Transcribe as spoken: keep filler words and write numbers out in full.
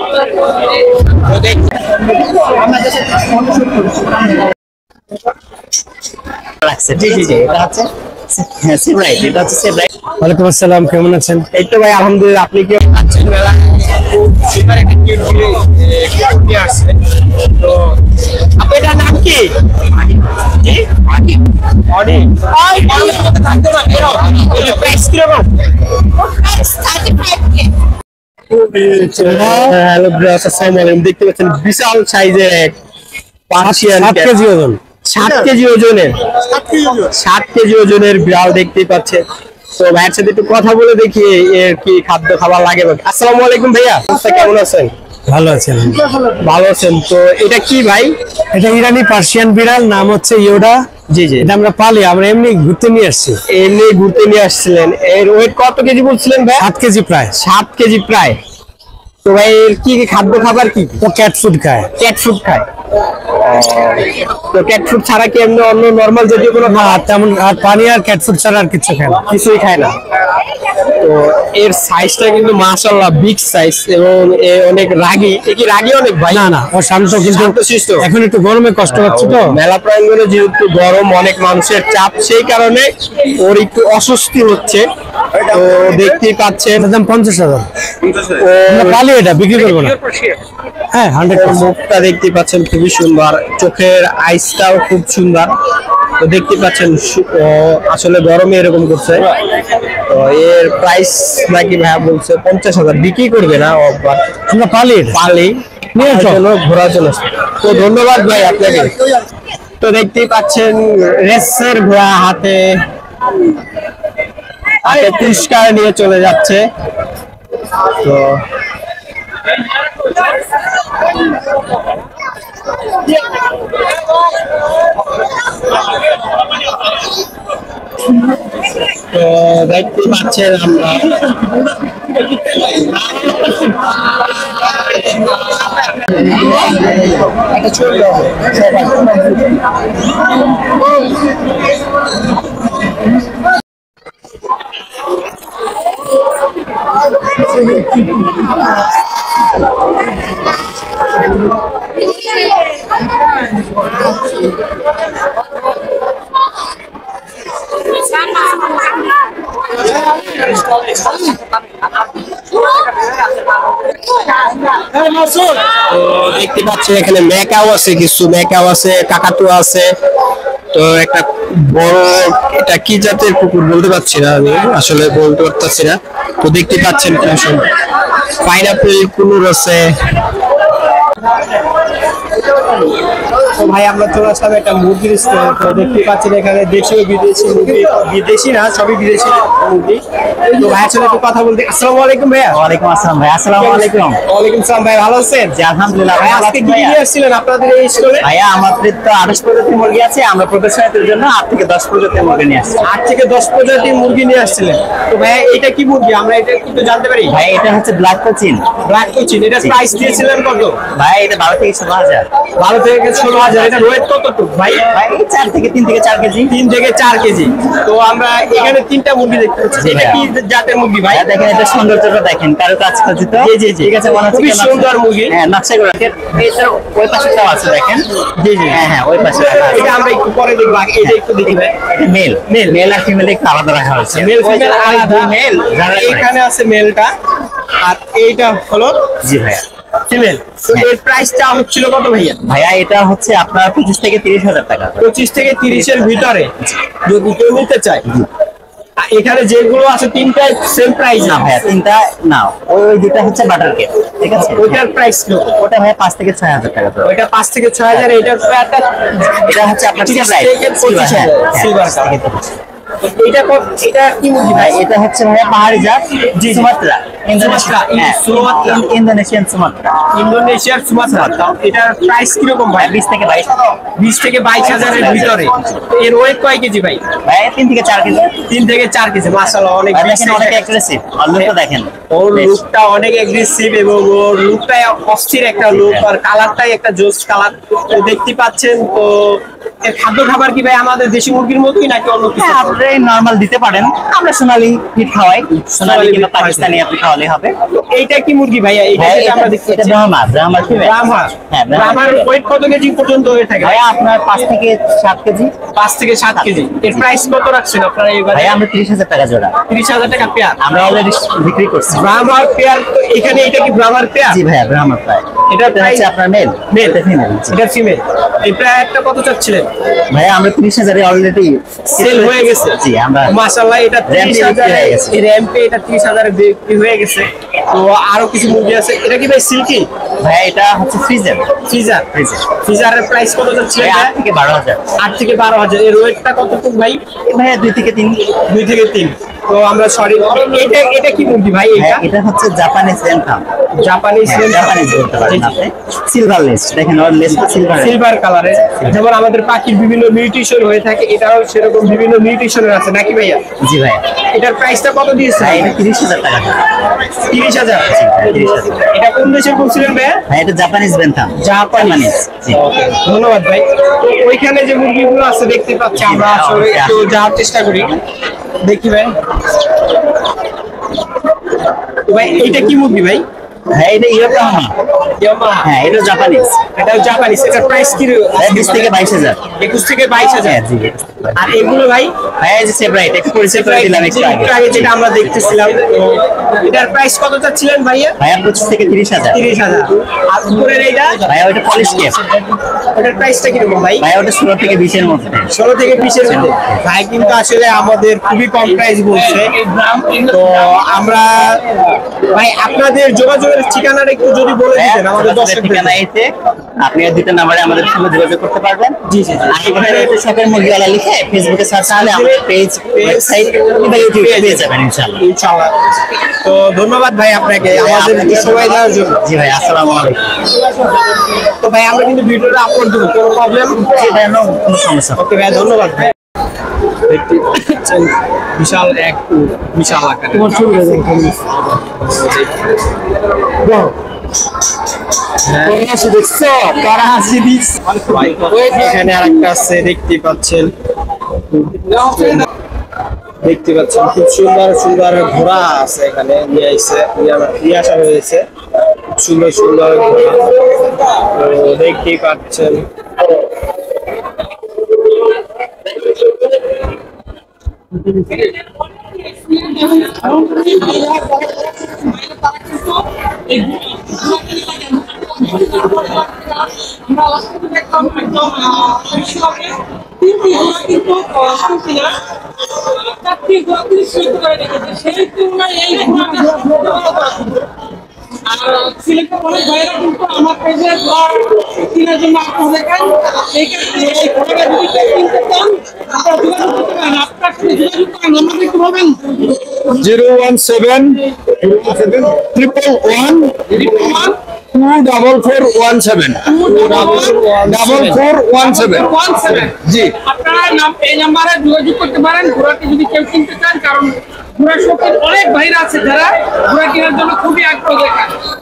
ওয়ালাইকুম আসসালাম, কেমন আছেন? এই তো ভাই আলহামদুলিল্লাহ, আপনি কি আছেন? মেলা তো আপনার নাম কি? দেখতে পাচ্ছেন বিশাল সাইজের এক পার্সিয়ান, সাত কেজি ওজন, সাত কেজি ওজনের সাত কেজি ওজনের বিড়াল দেখতে পাচ্ছেন। তো ভাইয়ের সাথে একটু কথা বলে দেখি এর কি খাদ্য খাবার লাগে। আসসালামু আলাইকুম ভাইয়া, কেমন আছেন? ভালো আছেন? ভালো আছেন। তো এটা কি ভাই? এটা ইরানি পার্সিয়ান বিড়াল, নাম হচ্ছে ইয়োডা। জি জি, এটা আমরা পালি, আমরা এমনি ঘুরতে নিয়ে আসছি। এমনি ঘুরতে নিয়ে আসছিলেন। এর ওয়েট কত কেজি বলছিলেন ভাই? সাত কেজি প্রায়। সাত কেজি প্রায়। তো ভাই এর কি কি খাদ্য খাবার কি? ও ক্যাট ফুড খায়। ক্যাট ফুড খায়। তো ক্যাট ফুড ছাড়া কি এমনি অন্য নরমাল জাতীয় কোনো না তেমন, আর পানি আর ক্যাট ফুড ছাড়া আর কিছু খায় না, কিছুই খায় না। তো এর সাইজটা কিন্তু মাশাআল্লাহ বিগ সাইজ, এবং এ অনেক রাগী। এ কি রাগী অনেক ভাই? না না, ও শান্ত, কিন্তু এখন একটু গরমে কষ্ট হচ্ছে। তো মেলা প্রাঙ্গণে যেহেতু গরম, অনেক মানুষের চাপ, সেই কারণে ওর একটু অস্বস্তি হচ্ছে। তো দেখতেই পাচ্ছেন দাম পঞ্চাশ হাজার। আমরা পালি, এটা বিক্রি করবো না। হ্যাঁ, হান্ড্রেড। মুখটা দেখতে পাচ্ছেন খুবই সুন্দর, চোখের আইসটাও খুব সুন্দর। তো দেখতে পাচ্ছেন আসলে গরমে এরকম করছে। তো এর প্রাইস নাকি ভাইয়া বলছে পঞ্চাশ হাজার, বিক্রি করবে না। আমরা পালি পালি ঘোরার জন্য। তো ধন্যবাদ ভাই আপনাকে। তো দেখতেই পাচ্ছেন রেসের ঘোড়া হাতে হাতে পুরস্কার নিয়ে চলে যাচ্ছে। তো তো দেখতে পাচ্ছেন আমরা একটা ছোট দেখতে পাচ্ছেন এখানে মেকাও আছে, কিছু মেকাও আছে, কাকাতুয়া আছে। তো একটা বড়, এটা কি জাতের কুকুর বলতে পারছি না, আমি আসলে বলতে পারতেছি না। তো দেখতে পাচ্ছেন পাইনাপেল কুকুর আছে। তো ভাই আমরা চলে আসলাম একটা মুরগির স্টলে। তো দেখতে পাচ্ছেন এখানে দেশীয় বিদেশি মুরগি, বিদেশি না সবই বিদেশি মুরগি। তো ভাইয়ের সাথে একটু কথা বলতে। আসসালামু আলাইকুম ভাইয়া। ওয়ালাইকুম আসসালাম ভাই। আসসালামু আলাইকুম। ওয়ালাইকুম আসসালাম ভাই, ভালো আছেন? জি আলহামদুলিল্লাহ। ভাই আজকে কি নিয়ে আসছিলেন আপনাদের এই স্টলে? ভাইয়া আমাদের তো আঠাশ প্রজাতির মুরগি আছে, আমরা প্রদর্শনীর জন্য আট থেকে দশ প্রজাতির মুরগি নিয়ে আসছি। আট থেকে দশ প্রজাতির মুরগি নিয়ে আসছিলেন। তো ভাইয়া এটা কি মুরগি, আমরা এটা কিন্তু জানতে পারি? ভাই এটা হচ্ছে ব্ল্যাক কোচিন। ব্ল্যাক কোচিন, এটা প্রাইস দিয়েছিলেন কত? ভাই এটা বারো থেকে ষোলো হাজার। বারো থেকে ষোলো হাজার। এটা ওয়েট কতটুকু ভাই? ভাই চার থেকে তিন থেকে চার কেজি। তিন থেকে চার কেজি। তো আমরা এখানে তিনটা মুরগি দেখতে পাচ্ছি। এটা কি জাতের মুরগি ভাই? দেখেন এটা সৌন্দর্যটা দেখেন, কারো কাজ খচিত। জি জি জি, ঠিক আছে, মনে হচ্ছে খুবই সুন্দর মুরগি। হ্যাঁ, নকশা করা। এটার ওই পাশেটাও আছে দেখেন। জি জি, হ্যাঁ হ্যাঁ, ওই পাশে এটা আমরা একটু পরে দেখব। আগে এটা একটু দেখি ভাই। এটা মেল মেল মেল আর ফিমেল একটু আলাদা রাখা হয়েছে। মেল ফিমেল আলাদা। মেল এখানে আছে মেলটা, আর এইটা হলো জি ভাইয়া ফিমেল। তো এর প্রাইসটা হচ্ছিল কত ভাইয়া? ভাইয়া এটা হচ্ছে আপনার পঁচিশ থেকে তিরিশ হাজার টাকা। পঁচিশ থেকে তিরিশের ভিতরে যদি কেউ নিতে চায়। এখানে যেগুলো আছে তিনটা সেম প্রাইস না ভাইয়া, তিনটা না, ওই দুটা হচ্ছে বাটার কেক। ঠিক আছে, ওইটার প্রাইস কি? ওটা ভাইয়া পাঁচ থেকে ছয় হাজার টাকা। ওইটা পাঁচ থেকে ছয় হাজার। এটার প্রাইসটা এটা হচ্ছে আপনার সিলভার। এটা এটা কি মুরগি ভাই? এটা হচ্ছে ভাইয়া পাহাড়ি জাত, সুমাত্রা, ইন্দোনেশিয়ান সুমাত্রা। ইন্দোনেশিয়ার সুমাত্রা। এটার প্রাইস কিরকম ভাই? বিশ থেকে বাইশ বিশ থেকে বাইশ হাজারের ভিতরে। এর ওয়েট কয় কেজি ভাই? ভাই তিন থেকে চার কেজি। তিন থেকে চার কেজি। মাশাআল্লাহ, অনেক অনেক অ্যাগ্রেসিভ। লুকটা দেখেন, ওর লুকটা অনেক অ্যাগ্রেসিভ, এবং ওর লুকটাই অস্থির একটা লুক, আর কালারটাই একটা জোস কালার। তো দেখতে পাচ্ছেন। তো এর খাদ্য খাবার কি ভাই আমাদের দেশি মুরগির মতোই নাকি অন্য কিছু? হ্যাঁ, আপনি নরমাল দিতে পারেন, আমরা সোনালী ফিট খাওয়াই, সোনালী কিংবা পাকিস্তানি আপনি খাওয়ালে হবে। এইটা কি মুরগি ভাইয়া? এইটা ভাই, যেটা এটা- আমরা দেখতে এটা পাচ্ছি ব্রাহ্মা, ব্রাহ্মা female। ব্রাহ্মা। হ্যাঁ, ব্রাহ্মা ব্রাহ্মার female। ওয়েট কত কেজি পর্যন্ত হয়ে থাকে? ভাইয়া আপনার পাঁচ থেকে সাত কেজি। পাঁচ থেকে সাত কেজি। এর প্রাইস কত রাখছেন আপনারা এবারে? ভাইয়া আমরা তিরিশ হাজার টাকা জোড়া, তিরিশ হাজার টাকা পেয়ার। আমরা অলরেডি বিক্রি করছি। ব্রাহ্মার পেয়ার এখানে, এটা কি ব্রাহ্মার পেয়ার? জি ভাইয়া, ব্রাহ্মা প্রায়। এটা এটা হচ্ছে আপনার মেল, মেল, এটা ফিমেল। এটা ফিমেল। এই পেয়ারটা কত চাচ্ছিলেন? ভাইয়া আমরা তিরিশ হাজারে অলরেডি সেল হয়ে গেছে। জি আমরা মাশাআল্লাহ, এটা র্যাম্পে ত্রিশ হাজার বিক্রি হয়ে গেছে। এই র্যাম্পে এটা ত্রিশ হাজারে বিক্রি হয়ে গেছে। তো আরো কিছু মুরগি আছে। এটা কি ভাই সিল্কি? ভাইয়া এটা হচ্ছে ফ্রিজের, ফিজার। ফ্রিজের ফিজারের প্রাইস কত যাচ্ছিলেন? ভাইয়া আট থেকে বারো হাজার। আট থেকে বারো হাজার। এর ওয়েটটা কতটুকু ভাই? ভাইয়া দুই থেকে তিন। দুই থেকে তিন। তো আমরা সরি, এটা এটা কি মুরগি ভাই? এটা হ্যাঁ, এটা হচ্ছে জাপানিজ রেনথাম। জাপানিজ জাপানিজ বলতে পারেন আপনি। সিলভার লেস, দেখেন ওর লেসটা সিলভার। সিলভার কালারের। যেমন আমাদের পাখির বিভিন্ন মিউটেশন হয়ে থাকে, এটাও সেরকম বিভিন্ন মিউটেশনের আছে নাকি ভাইয়া? জি ভাইয়া। এটার প্রাইসটা কত দিয়েছে? ভাই এটা তিরিশ হাজার টাকা জোড়া। তিরিশ হাজার। তিরিশ হাজার। এটা কোন দেশের বলছিলেন ভাইয়া? ভাই এটা জাপানিজ রেনথাম। জাপানিজ। জি। ধন্যবাদ ভাই। তো ওইখানে যে মুরগিগুলো আছে দেখতে পাচ্ছি, আমরা আসলে একটু যাওয়ার চেষ্টা করি। দেখি ভাই। তো ভাই এইটা কি মুরগি ভাই? হ্যাঁ এটা ইয়োকোহামা। ইয়ামাহা। হ্যাঁ এটা জাপানিজ। এটা জাপানিজ। এটার প্রাইস কি? ভাই বিশ থেকে বাইশ হাজার। একুশ থেকে বাইশ হাজার। হ্যাঁ জি। আর এগুলো ভাই? ভাই এই যে সেব্রাইট একটু পরিচয় করে দিলাম একটু আগে। একটু আগে যেটা আমরা দেখতেছিলাম। তো এটার প্রাইস কত চাচ্ছিলেন ভাইয়া? ভাইয়া পঁচিশ থেকে তিরিশ হাজার। তিরিশ হাজার। আর উপরের এইটা? ভাইয়া ওটা পলিশ কেপ। ওটার প্রাইসটা কিরকম ভাই? ভাইয়া ওটা ষোলো থেকে বিশের মধ্যে। ষোলো থেকে বিশের মধ্যে। ভাই কিন্তু আসলে আমাদের খুবই কম প্রাইস বলছে। তো আমরা ভাই আপনাদের যোগাযোগের ঠিকানাটা একটু যদি বলে দিতেন আমাদের দর্শকদের। ঠিকানা এসে আপনি এই দুটো নাম্বারে আমাদের সঙ্গে যোগাযোগ করতে পারবেন। জি জি জি। আর এখানে শপের মুরগিওয়ালা লিখে ফেসবুকে সার্চ করলে আমাদের পেজ, ওয়েবসাইট কিংবা ইউটিউবে পেয়ে যাবেন ইনশাআল্লাহ। ইনশাআল্লাহ। তো ধন্যবাদ ভাই আপনাকে আমাদের সময় দেওয়ার জন্য। জি ভাই, আসসালামু আলাইকুম। তো ভাই আমরা কিন্তু ভিডিওটা আপলোড দেবো, কোনো প্রবলেম? এটা কোনো সমস্যা না। ওকে ভাই, ধন্যবাদ ভাই। দেখতে পাচ্ছেন বিশাল এক বিশাল আকার। এখানে আরেকটা আছে দেখতে পাচ্ছেন, দেখতে পাচ্ছেন খুব সুন্দর সুন্দর ঘোড়া আছে এখানে নিয়ে আসছে, নিয়ে আসা হয়েছে খুব সুন্দর সুন্দর ঘোড়া। তো দেখতেই পাচ্ছেন আমার পেজে কেনার জন্য আপনাদের কিনতে চান আপনারা যোগাযোগ করতে পারেন। আপনার সাথে যোগাযোগ করেন, আমাদের একটু বলবেন। Zero one seven triple one two double four one seven double four one seven one seven জি। আপনারা নাম- এই নাম্বারে যোগাযোগ করতে পারেন ঘোড়াটি যদি কেউ কিনতে চান, কারণ ঘোড়া শৌখিন অনেক ভাইরা আছে যারা ঘোড়া কেনার জন্য খুবই আগ্রহ দেখায়।